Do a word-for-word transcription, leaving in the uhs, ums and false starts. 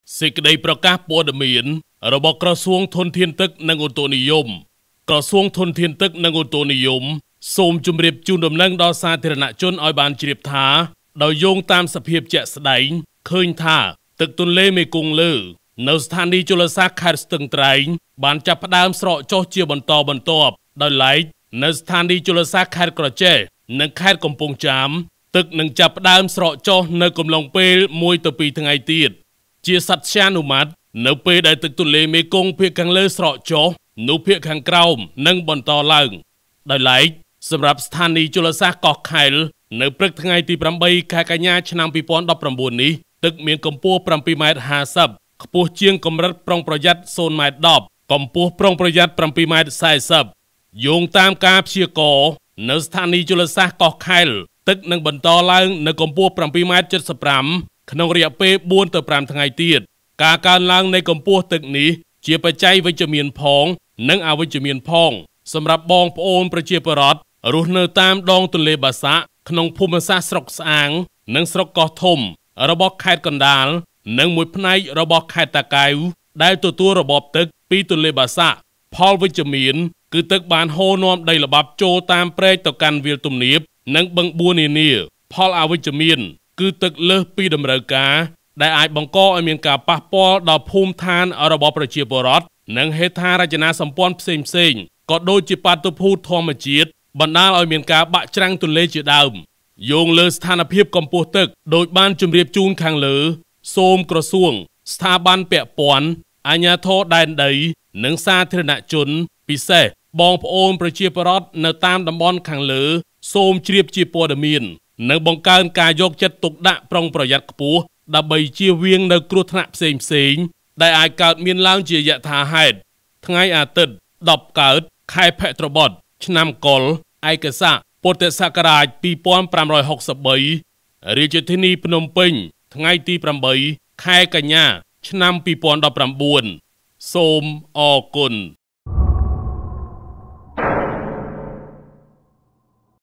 សេចក្តីប្រកាសព័ត៌មានរបស់ក្រសួងធនធានទឹកនិងឧតុនិយមក្រសួងធនធានទឹកនិងឧតុនិយមសូមជម្រាបជូនដំណឹងដល់សាធារណជនឲ្យបានជ្រាបថាដោយយោងតាមសភាពជាក់ស្ដែងឃើញថាទឹកទន្លេមេគង្គលើនៅស្ថានីយ៍ជលសាស្ត្រខេត្តស្ទឹងត្រែងបានចាប់ផ្ដើមស្រកចុះជាបន្តបន្ទាប់ដោយឡែកនៅស្ថានីយ៍ជលសាស្ត្រខេត្តក្រចេះនិងខេត្តកំពង់ចាមទឹកនឹងចាប់ផ្ដើមស្រកចុះនៅកំឡុងពេលមួយទៅពីរថ្ងៃទៀតជាសត្យានុម័តនៅពេលដែលទឹកទន្លេមេគង្គភាគខាងលើស្រកចុះនោះភាគខាងក្រោមនឹងបន្តឡើងដោយឡែកសម្រាប់ស្ថានីយ៍ជលសាស្ត្រកោះខេលនៅព្រឹកថ្ងៃទីប្រាំបីខែកញ្ញាឆ្នាំពីរពាន់ដប់ប្រាំបួននេះទឹកមានកម្ពស់ប្រាំពីរម៉ែត្រហាសិបខ្ពស់ជាងកម្រិតប្រុងប្រយ័ត្នศูนย์ម៉ែត្រដប់កម្ពស់ប្រុងប្រយ័ត្នប្រាំពីរម៉ែត្រសែសិបយោងតាមការព្យាករណ៍នៅស្ថានីយ៍ជលសាស្ត្រកោះខេលទឹកនឹងបន្តឡើងនៅកម្ពស់ប្រាំពីរម៉ែត្រជិតប្រាំក្នុងរយៈពេលបួនទៅប្រាំថ្ងៃទៀតការកើនឡើងនៃកម្ពស់ទឹកនេះជាបច្ច័យវិជ្ជមានផងនិងអវិជ្ជមានផងសម្រាប់បងប្អូនប្រជាពលរដ្ឋរស់នៅតាមដងទន្លេបាសាក់ក្នុងភូមិសាស្ត្រស្រុកស្អាងនិងស្រុកកោះធំរបស់ខេត្តកណ្ដាលនិងមួយផ្នែករបស់ខេត្តតាកែវដែលទទួលរបបទឹកពីទន្លេបាសាក់ផលវិជ្ជមានគឺទឹកបានហូរនាំដីល្បាប់ចូលតាមព្រែកទៅកាន់វាលទំនាបនិងបឹងបួនានាផលអវិជ្ជមានគឺទឹកលើសពីតម្រូវការដែលអាចបង្កឲ្យមានការប៉ះពាល់ដល់ភូមិឋានរបស់ប្រជាពលរដ្ឋនិងហេដ្ឋារចនាសម្ព័ន្ធផ្សេងផ្សេងក៏ដូចជាបាតុភូតធម្មជាតិបណ្ដាលឲ្យមានការបាក់ច្រាំងទន្លេជាដើមយោងលើស្ថានភាពកម្ពស់ទឹកដោយបានជម្រាបជូនខាងលើសូមក្រសួងស្ថាប័នពាក់ព័ន្ធអាជ្ញាធរដែនដីនិងសាធារណជនពិសេសបងប្អូនប្រជាពលរដ្ឋនៅតាមតំបន់ខាងលើសូមជ្រាបជាព័ត៌មាននិងបង្កើនការយកចិត្តទុកដាក់ប្រុងប្រយ័ត្នខ្ពស់ដើម្បីជៀសវាងនៅគ្រោះថ្នាក់ផ្សេងផ្សេងដែលអាចកើតមានឡើងជាយថាហេតុថ្ងៃអាទិត្យដប់កើតខែភទ្របទឆ្នាំកុរឯកស័កពុទ្ធសករាជពីរពាន់ប្រាំរយហុកសិបបីរាជធានីភ្នំពេញថ្ងៃទីប្រាំបីខែកញ្ញាឆ្នាំពីរពាន់ដប់ប្រាំបួនសូមអរគុណ